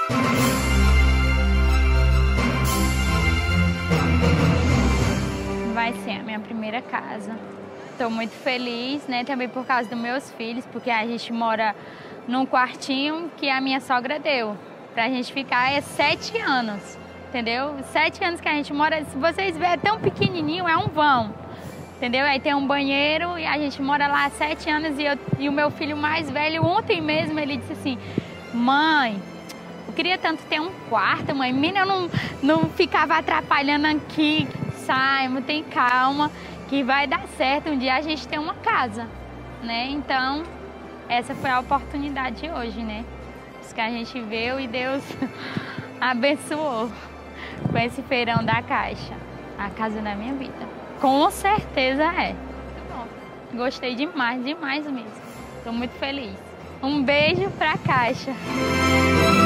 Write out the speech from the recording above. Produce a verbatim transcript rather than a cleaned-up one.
Vai ser a minha primeira casa. Estou muito feliz, né? Também por causa dos meus filhos, porque a gente mora num quartinho que a minha sogra deu pra gente ficar é sete anos, entendeu? Sete anos que a gente mora, se vocês verem, é tão pequenininho, é um vão, entendeu? Aí tem um banheiro e a gente mora lá há sete anos e, eu, e o meu filho mais velho, ontem mesmo, ele disse assim, mãe, eu queria tanto ter um quarto, mãe, menina, eu não, não ficava atrapalhando aqui, Simon, tem calma, que vai dar certo, um dia a gente tem uma casa, né? Então, essa foi a oportunidade de hoje, né? Isso que a gente veio e Deus abençoou com esse feirão da Caixa, a casa da minha vida. Com certeza é. Muito bom. Gostei demais, demais mesmo. Estou muito feliz. Um beijo pra Caixa.